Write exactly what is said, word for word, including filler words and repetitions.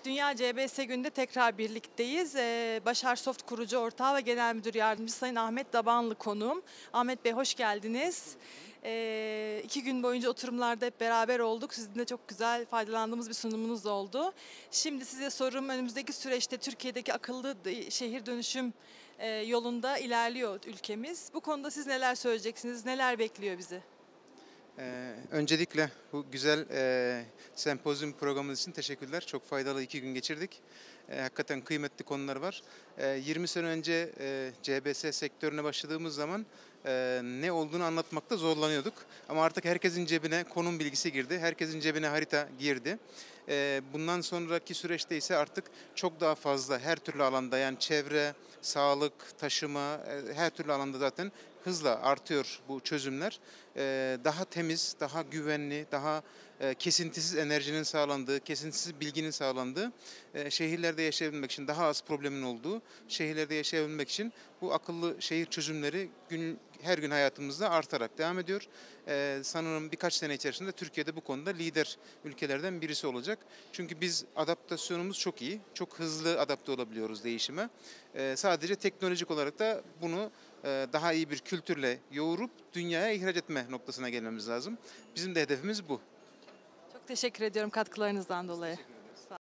Dünya C B S Günü'nde tekrar birlikteyiz. Ee, Başar Soft kurucu ortağı ve genel müdür yardımcısı Sayın Ahmet Dabanlı konuğum. Ahmet Bey hoş geldiniz. Ee, iki gün boyunca oturumlarda hep beraber olduk. Sizin de çok güzel faydalandığımız bir sunumunuz oldu. Şimdi size sorum, önümüzdeki süreçte Türkiye'deki akıllı şehir dönüşüm e, yolunda ilerliyor ülkemiz. Bu konuda siz neler söyleyeceksiniz, neler bekliyor bizi? Ee, öncelikle bu güzel e, sempozyum programımız için teşekkürler. Çok faydalı iki gün geçirdik. E, hakikaten kıymetli konular var. E, yirmi sene önce e, C B S sektörüne başladığımız zaman e, ne olduğunu anlatmakta zorlanıyorduk. Ama artık herkesin cebine konum bilgisi girdi. Herkesin cebine harita girdi. E, bundan sonraki süreçte ise artık çok daha fazla her türlü alanda, yani çevre, sağlık, taşıma, e, her türlü alanda zaten hızla artıyor bu çözümler. E, daha temiz, daha güvenli, daha e, kesintisiz enerjinin sağlandığı, kesintisiz bilginin sağlandığı e, şehirlerde yaşayabilmek için, daha az problemin olduğu şehirlerde yaşayabilmek için bu akıllı şehir çözümleri gün, her gün hayatımızda artarak devam ediyor. E, sanırım birkaç sene içerisinde Türkiye'de bu konuda lider ülkelerden birisi olacak. Çünkü biz adaptasyonumuz çok iyi, çok hızlı adapte olabiliyoruz değişime. E, sadece teknolojik olarak da bunu e, daha iyi bir kültürle yoğurup dünyaya ihraç etme noktasına gelmemiz lazım. Bizim de hedefimiz bu. Çok teşekkür ediyorum katkılarınızdan dolayı.